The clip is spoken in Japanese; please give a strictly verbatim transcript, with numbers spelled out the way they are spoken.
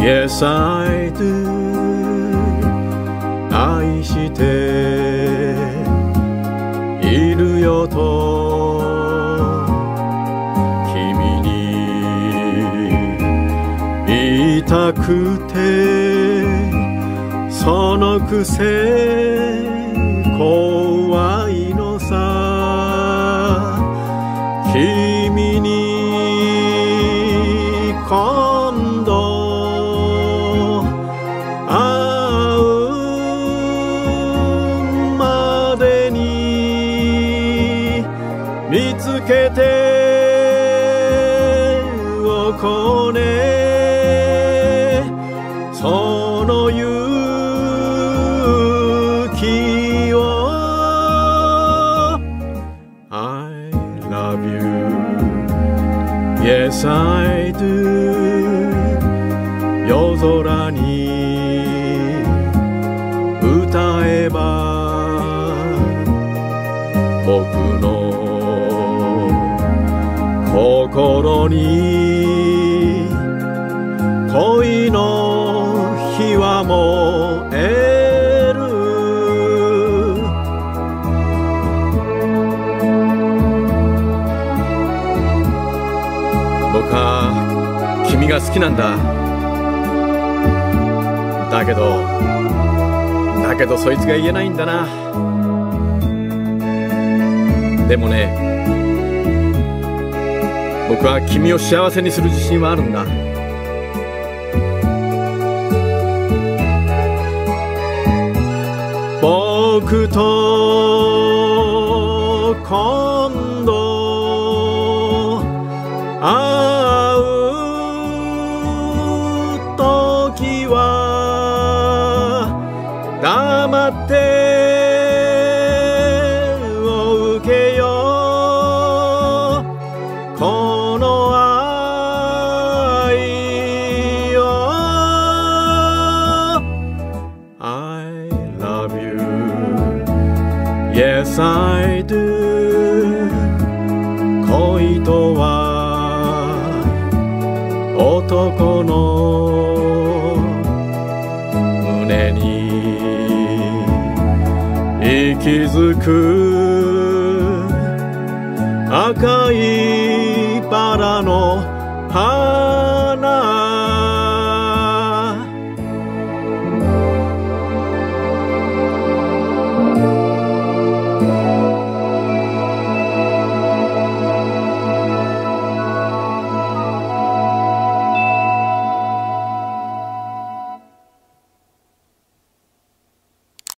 Yes, I do 愛しているよと君に言いたくてそのくせ怖いのさ君に今度会うまでに見つけておこうねその勇気を I love you Yes I do 夜空に歌えば僕の心に恋の火は燃える僕は君が好きなんだだけどだけどそいつが言えないんだなでもね僕は君を幸せにする自信はあるんだ僕と今度会う時は黙ってお受けよこの愛を I love you Yes I do 恋とは男の胸に息づく赤いバラの花